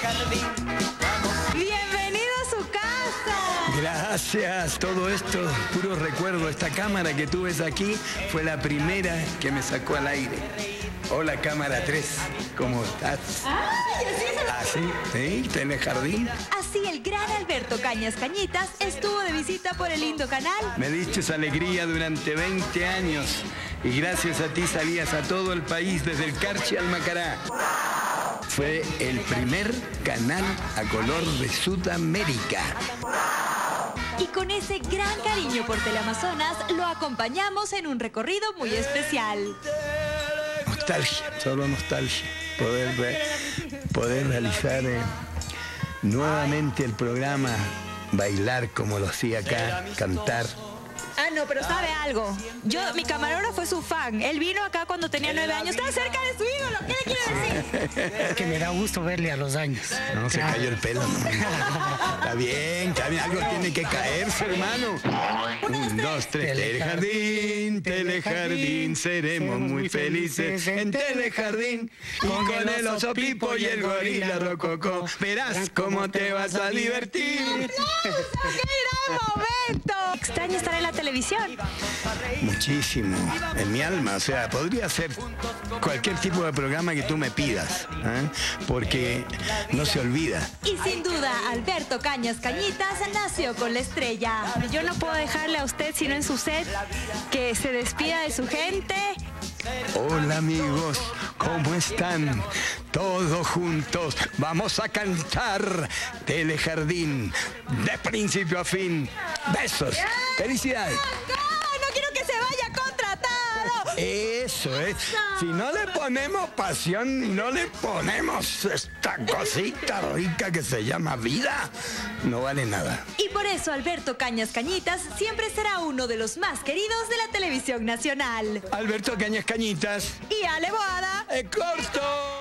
Bienvenido a su casa. Gracias, todo esto, puro recuerdo. Esta cámara que tú ves aquí fue la primera que me sacó al aire. Hola, cámara 3, ¿cómo estás? ¡Ay, así se lo... ¿Así? ¿Sí? ¿Telejardín? Así el gran Alberto Cañas Cañitas estuvo de visita por el lindo canal. Me diste esa alegría durante 20 años y gracias a ti salías a todo el país, desde el Carchi al Macará. Fue el primer canal a color de Sudamérica. Y con ese gran cariño por Teleamazonas, lo acompañamos en un recorrido muy especial. Nostalgia, solo nostalgia. Poder realizar nuevamente el programa, bailar como lo hacía acá, cantar. Ah, no, pero ¿sabe algo? Mi camarógrafo fue su fan. Él vino acá cuando tenía 9 años. Estaba cerca de su ídolo. ¿Qué le quiere decir? Es que me da gusto verle a los años. No, se cayó el pelo. No. Está bien, algo tiene que caerse, hermano. 1, 2, 3. Telejardín, Telejardín, seremos muy felices en Telejardín. Y con el oso Pipo y el gorila Rococó, verás cómo te vas a divertir. ¡Qué gran momento! ¿Extraña estar en la televisión? Muchísimo, en mi alma. O sea, podría ser cualquier tipo de programa que tú me pidas, porque no se olvida. Y sin duda, Alberto Cañas Cañitas nació con la estrella. Yo no puedo dejarle a usted, sino en su set, que se despida de su gente. Hola amigos, ¿cómo están? Todos juntos vamos a cantar Telejardín de principio a fin. Besos, felicidades. No quiero que se vaya contratado. Eso es. Si no le ponemos pasión y no le ponemos esta cosita rica que se llama vida, no vale nada. Y por eso Alberto Cañas Cañitas siempre será uno de los más queridos de la televisión nacional. Alberto Cañas Cañitas Y Ale Boada. ¡Es corto!